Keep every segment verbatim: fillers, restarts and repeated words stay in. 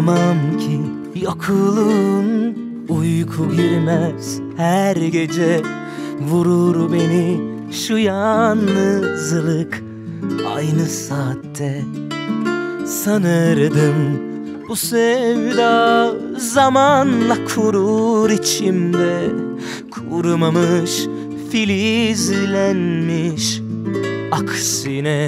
Uyuyamam ki yokluğun, uyku girmez her gece. Vurur beni şu yalnızlık aynı saatte. Sanırdım bu sevda zamanla kurur içimde. Kurumamış, filizlenmiş, aksine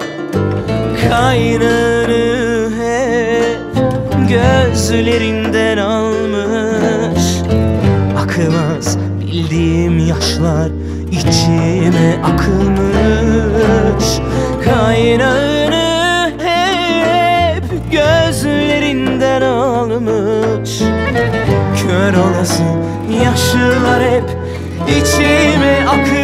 kaynağını hep gözlerinden almış. Akmaz bildiğim yaşlar içime akılmış. Kaynağını hep gözlerinden almış. Kör olası yaşlar hep içime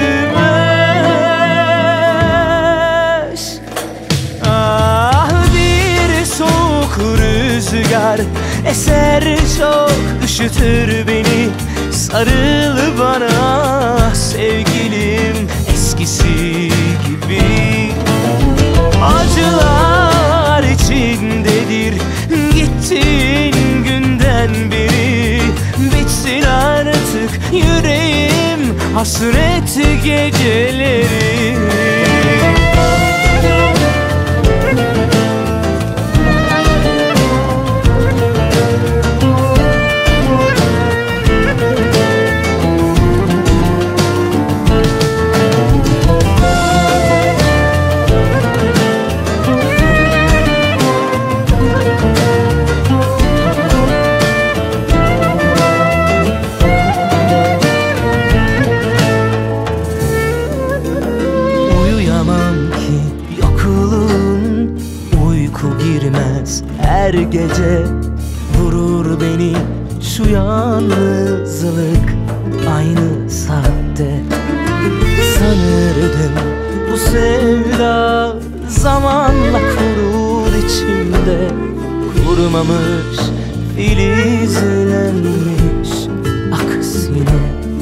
akılmış. Ah, bir soğuk rüzgar eser çok üşütür beni. Sarıl bana sevgilim eskisi gibi. Acılar içindedir gittiğin günden beri. Bitsin artık yüreğim hasret geceleri. Uyku girmez her gece. Vurur beni şu yalnızlık aynı saatte. Sanırdım bu sevda zamanla kurur içimde. Kurumamış, filizlenmiş, aksine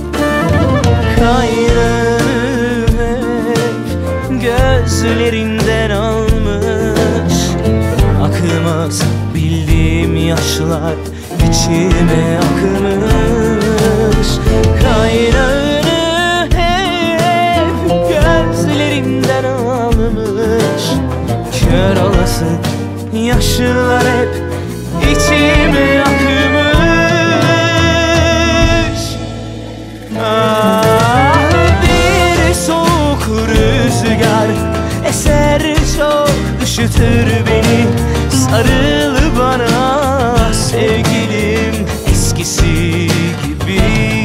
kaynağını hep gözlerinden almış. Akmaz bildiğim yaşlar içime akmış. Kaynağını hep gözlerinden almış. Kör olası yaşlar hep içime akmış. Ah, bir soğuk rüzgar eser çok üşütür beni. Sarıl bana sevgilim eskisi gibi.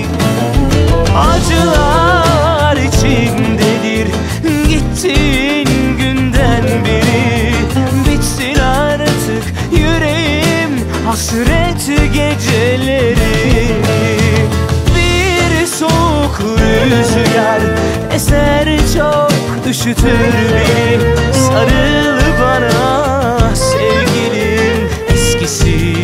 Acılar içindedir gittiğin günden beri. Bitsin artık yüreğim hasret geceleri. Bir soğuk rüzgar eser çok üşütür beni. Sarıl bana sevgilim eskisi